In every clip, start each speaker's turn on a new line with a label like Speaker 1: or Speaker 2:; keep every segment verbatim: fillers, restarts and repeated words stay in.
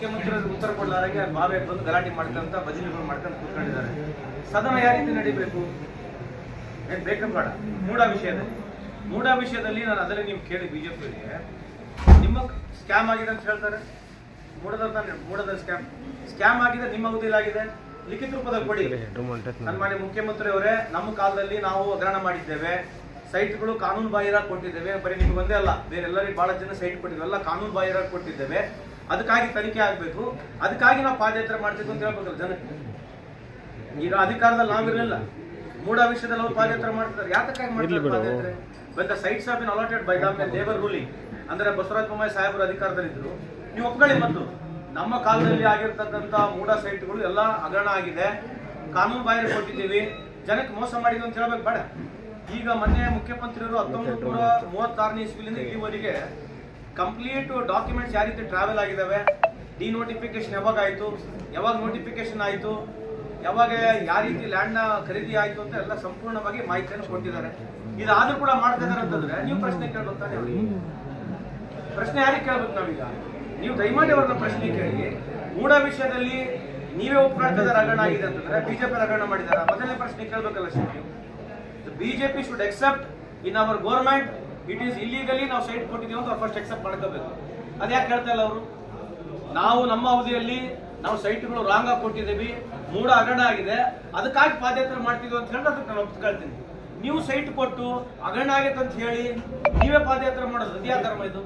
Speaker 1: ಮುಖ್ಯಮಂತ್ರಿ ಉತ್ತರ ಕೊಡಲಾರಂಗೆ ಬಾವೆ ಬಂದು ಗಲಾಟೆ ಮಾಡ್ಕೊಂತ ಭಜನೆಗಳು ಮಾಡ್ಕೊಂಡು ಕೂತ್ಕೊಂಡಿದ್ದಾರೆ. ಸದನ ಯಾವ ರೀತಿ ನಡೀಬೇಕು ಏನ್ ಬೇಕಂತ ಬೇಡ. ಮೂಡ ವಿಷಯದಲ್ಲಿ ಮೂಡ ವಿಷಯದಲ್ಲಿ ನಾನು ಅದನ್ನೇ ನೀವು ಕೇಳಿ ಬಿಜೆಪಿಯವರಿಗೆ ನಿಮ್ಮ ಸ್ಕ್ಯಾಮ್ ಆಗಿದೆ ಅಂತ ಹೇಳ್ತಾರೆ. ಮೂಡದ ಮೂಡದ ಸ್ಕ್ಯಾಮ್ ಸ್ಕ್ಯಾಮ್ ಆಗಿದೆ, ನಿಮ್ಮ ಅವಧಿಯಲ್ಲಾಗಿದೆ, ಲಿಖಿತ ರೂಪದಲ್ಲಿ ಕೊಡಿ. ಸನ್ಮಾನ್ಯ ಮುಖ್ಯಮಂತ್ರಿ ಅವರೇ, ನಮ್ಮ ಕಾಲದಲ್ಲಿ ನಾವು ಹಗರಣ ಮಾಡಿದ್ದೇವೆ, ಸೈಟ್ಗಳು ಕಾನೂನು ಬಾಹಿರಾಗಿ ಕೊಟ್ಟಿದ್ದೇವೆ. ಬರೀ ನಿಮ್ಗೆ ಒಂದೇ ಅಲ್ಲ, ಬೇರೆ ಎಲ್ಲರಿಗೂ ಬಹಳ ಜನ ಸೈಟ್ ಕೊಟ್ಟಿದ್ದೇವೆ, ಎಲ್ಲ ಕಾನೂನು ಬಾಹಿರಾಗಿ ಕೊಟ್ಟಿದ್ದೇವೆ. ಅದಕ್ಕಾಗಿ ತನಿಖೆ ಆಗಬೇಕು, ಅದಕ್ಕಾಗಿ ನಾವು ಪಾದಯಾತ್ರೆ ಮಾಡ್ತಿದ್ವಿ ಅಂತ ಹೇಳ್ಬೇಕಲ್ಲ ಜನಕ್ಕೆ. ಈಗ ಅಧಿಕಾರದಲ್ಲಿ ನಾವಿರಲಿಲ್ಲ, ಮೂಡ ವಿಷಯದಲ್ಲಿ ಅವ್ರು ಪಾದಯಾತ್ರೆ ಮಾಡ್ತಿದ್ದಾರೆ. ಯಾತಕ್ಕಾಗಿ ಮಾಡ್ತಾರೆ ಪಾದಯಾತ್ರೆ? But the sites have been allotted by the ದೇವರ್ ರೂಲಿಂಗ್. ಅಂದ್ರೆ ಬಸವರಾಜ ಬೊಮ್ಮಾಯಿ ಸಾಹೇಬರು ಅಧಿಕಾರದಲ್ಲಿದ್ರು. ನೀವು ಒಪ್ಕೊಳ್ಳಿ, ಮತ್ತು ನಮ್ಮ ಕಾಲದಲ್ಲಿ ಆಗಿರ್ತಕ್ಕಂಥ ಮೂಡ ಸೈಟ್ಗಳು ಎಲ್ಲ ಹಗರಣ ಆಗಿದೆ, ಕಾನೂನು ಬಾಹಿರ ಕೊಟ್ಟಿದ್ದೀವಿ, ಜನಕ್ಕೆ ಮೋಸ ಮಾಡಿದ್ವಿ ಅಂತ ಹೇಳ್ಬೇಕು ಬೇಡ. ಈಗ ಮೊನ್ನೆ ಮುಖ್ಯಮಂತ್ರಿಯವರು ಹತ್ತೊಂಬತ್ತು ನೂರ ಮೂವತ್ತಾರನೇ ಇಸ್ವಿಲಿಂದ ಇಲ್ಲಿವರೆಗೆ ಕಂಪ್ಲೀಟ್ ಡಾಕ್ಯುಮೆಂಟ್ಸ್ ಯಾವ ರೀತಿ ಟ್ರಾವೆಲ್ ಆಗಿದ್ದಾವೆ, ಡಿನೋಟಿಫಿಕೇಶನ್ ಯಾವಾಗ ಆಯಿತು, ಯಾವಾಗ ನೋಟಿಫಿಕೇಶನ್ ಆಯಿತು, ಯಾವಾಗ ಯಾವ ರೀತಿ ಲ್ಯಾಂಡ್ನ ಖರೀದಿ ಆಯಿತು ಅಂತ ಎಲ್ಲ ಸಂಪೂರ್ಣವಾಗಿ ಮಾಹಿತಿಯನ್ನು ಕೊಟ್ಟಿದ್ದಾರೆ. ಇದಾದ್ರೂ ಕೂಡ ಮಾಡ್ತಾ ಇದಾರೆ ಅಂತಂದ್ರೆ ನೀವು ಪ್ರಶ್ನೆ ಕೇಳ್ಬೇಕು ತಾನೆ. ಪ್ರಶ್ನೆ ಯಾರಿಗೆ ಕೇಳ್ಬೇಕು ನಾವೀಗ? ನೀವು ದಯಮಾಡಿ ಅವ್ರನ್ನ ಪ್ರಶ್ನೆ ಕೇಳಿ. ಮೂಡ ವಿಷಯದಲ್ಲಿ ನೀವೇ ಒಪ್ಕೊಳ್ತಾ ಇದ್ದಾರೆ ಹಗರಣ ಆಗಿದೆ ಅಂತಂದ್ರೆ ಬಿಜೆಪಿ ಹಗರಣ ಮಾಡಿದಾರ? ಮೊದಲನೇ ಪ್ರಶ್ನೆ ಕೇಳ್ಬೇಕಲ್ಲ sir. BJP should accept in our government it is illegally ನಾವು ಸೈಟ್ ಕೊಟ್ಟಿದ್ದೀವಿ ಅಂತ ಫಸ್ಟ್ ಎಕ್ಸೆಪ್ಟ್ ಮಾಡ್ಕೋಬೇಕು. ಅದ್ಯಾಕೆ ಹೇಳ್ತಾ ಇಲ್ಲ ಅವರು? ನಾವು ನಮ್ಮ ಅವಧಿಯಲ್ಲಿ ನಾವು ಸೈಟ್ಗಳು ರಾಂಗ್ ಆಗಿ ಕೊಟ್ಟಿದ್ದೀವಿ, ಮೂಡ ಹಗರಣ ಆಗಿದೆ, ಅದಕ್ಕಾಗಿ ಪಾದಯಾತ್ರೆ ಮಾಡ್ತಿದ್ವಿ ಅಂತ ಹೇಳಿ ಅದಕ್ಕೆ ನಾನು ಒಪ್ಕೊಳ್ತೀನಿ. ನೀವು ಸೈಟ್ ಕೊಟ್ಟು ಹಗರಣ ಆಗೈತೆ ಅಂತ ಹೇಳಿ ನೀವೇ ಪಾದಯಾತ್ರೆ ಮಾಡೋದು ಅದ್ಯಾ ಧರ್ಮ ಇದು?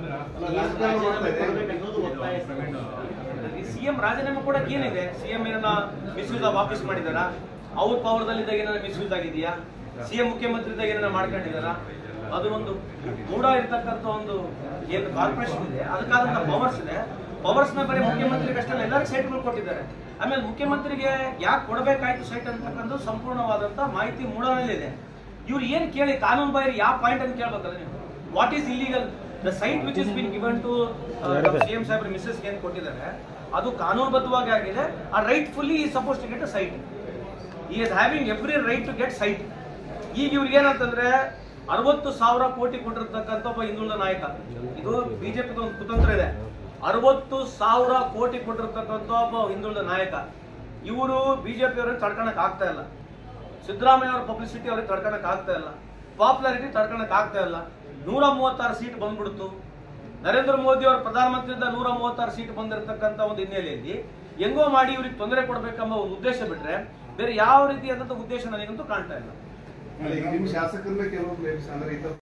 Speaker 1: ಸಿಎಂ ರಾಜೀನಾಮೆ ಕೊಡಕ್ಕೆ ಏನಿದೆ? ಸಿಎಂ ಏನನ್ನ ಮಿಸ್ಯೂಸ್ ಆಫ್ ಆಫೀಸ್ ಮಾಡಿದಾರ? ಅವ್ರ ಪವರ್ದಲ್ಲಿದ್ದಾಗ ಏನಾರ ಮಿಸ್ಯೂಸ್ ಆಗಿದೆಯಾ? ಸಿಎಂ ಮುಖ್ಯಮಂತ್ರಿ ಇದ್ದಾಗ ಏನಾರ ಮಾಡ್ಕೊಂಡಿದಾರ? ಅದು ಒಂದು ಮೂಡ ಇರ್ತಕ್ಕಂಥ ಒಂದು ಏನು ಕಾರ್ಪೊರೇಷನ್ ಇದೆ, ಅದಕ್ಕಾದಂತ ಪವರ್ಸ್ ಇದೆ. ಪವರ್ಸ್ ನ ಬರೀ ಮುಖ್ಯಮಂತ್ರಿಗೆ ಅಷ್ಟೇ ಎಲ್ಲರಿಗೂ ಸೈಟ್ಗಳು ಕೊಟ್ಟಿದ್ದಾರೆ. ಆಮೇಲೆ ಮುಖ್ಯಮಂತ್ರಿಗೆ ಯಾಕೆ ಕೊಡಬೇಕಾಯ್ತು ಸೈಟ್ ಅಂತಕ್ಕಂಥ ಸಂಪೂರ್ಣವಾದಂತ ಮಾಹಿತಿ ಮೂಡನಲ್ಲಿದೆ. ಇವ್ರು ಏನ್ ಕೇಳಿ ಕಾನೂನು ಬಾಹಿರ ಯಾವ ಪಾಯಿಂಟ್ ಅಂತ ಕೇಳ್ಬೇಕಲ್ಲ ನೀವು. What is illegal? The site which is been given to CM ಸಾಹೇಬ್ರ ಮಿಸಸ್ ಏನ್ ಕೊಟ್ಟಿದ್ದಾರೆ ಅದು ಕಾನೂನುಬದ್ಧವಾಗಿ ಆಗಿದೆ. ಆ ರೈಟ್ ಫುಲ್ಲಿ ಈ suppose to get a site. ಈ is having every right to get site. ಈಗ ಇವ್ರಿಗೆ ಏನಂತಂದ್ರೆ ಅರವತ್ತು ಸಾವಿರ ಕೋಟಿ ಕೊಟ್ಟಿರ್ತಕ್ಕಂಥ ಒಬ್ಬ ಹಿಂದುಳಿದ ನಾಯಕ. ಇದು ಬಿಜೆಪಿದ ಒಂದು ಕುತಂತ್ರ ಇದೆ. ಅರವತ್ತು ಸಾವಿರ ಕೋಟಿ ಕೊಟ್ಟಿರ್ತಕ್ಕಂಥ ಒಬ್ಬ ಹಿಂದುಳಿದ ನಾಯಕ. ಇವರು ಬಿಜೆಪಿ ಅವ್ರಿಗೆ ತಡ್ಕೊಳಕ್ ಆಗ್ತಾ ಇಲ್ಲ. ಸಿದ್ದರಾಮಯ್ಯ ಅವರ ಪಬ್ಲಿಸಿಟಿ ಅವ್ರಿಗೆ ತಡ್ಕೊಳಕ್ ಆಗ್ತಾ ಇಲ್ಲ. ಪಾಪ್ಯುಲಾರಿಟಿ ತಡ್ಕೊಳಕ್ ಆಗ್ತಾ ಇಲ್ಲ. ನೂರ ಮೂವತ್ತಾರು ಸೀಟ್ ಬಂದ್ಬಿಡ್ತು. ನರೇಂದ್ರ ಮೋದಿ ಅವರು ಪ್ರಧಾನಮಂತ್ರಿಯಿಂದ ನೂರ ಮೂವತ್ತಾರು ಸೀಟ್ ಬಂದಿರತಕ್ಕಂಥ ಒಂದು ಹಿನ್ನೆಲೆಯಲ್ಲಿ ಹೆಂಗೋ ಮಾಡಿ ಇವ್ರಿಗೆ ತೊಂದರೆ ಕೊಡ್ಬೇಕೆಂಬ ಒಂದು ಉದ್ದೇಶ ಬಿಟ್ರೆ ಬೇರೆ ಯಾವ ರೀತಿಯಾದಂತಹ ಉದ್ದೇಶ ನನಗಂತೂ ಕಾಣ್ತಾ ಇಲ್ಲ.
Speaker 2: ಶಾಸಕರನ್ನ ಕೆಲವು